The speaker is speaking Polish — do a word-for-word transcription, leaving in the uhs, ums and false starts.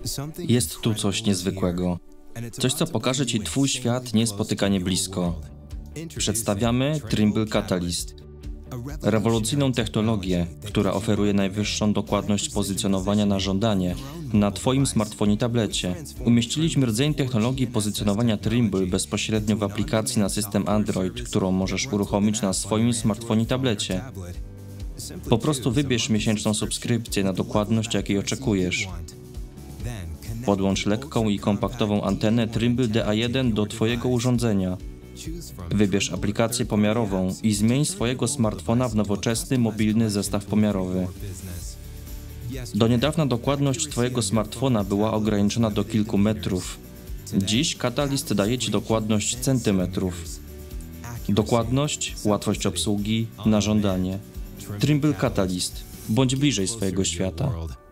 Jest tu coś niezwykłego. Coś, co pokaże Ci Twój świat niespotykanie blisko. Przedstawiamy Trimble Catalyst. Rewolucyjną technologię, która oferuje najwyższą dokładność pozycjonowania na żądanie na Twoim smartfonie i tablecie. Umieściliśmy rdzeń technologii pozycjonowania Trimble bezpośrednio w aplikacji na system Android, którą możesz uruchomić na swoim smartfonie i tablecie. Po prostu wybierz miesięczną subskrypcję na dokładność, jakiej oczekujesz. Podłącz lekką i kompaktową antenę Trimble D A jeden do Twojego urządzenia. Wybierz aplikację pomiarową i zmień swojego smartfona w nowoczesny, mobilny zestaw pomiarowy. Do niedawna dokładność Twojego smartfona była ograniczona do kilku metrów. Dziś Catalyst daje Ci dokładność centymetrów. Dokładność, łatwość obsługi, na żądanie. Trimble Catalyst. Bądź bliżej swojego świata.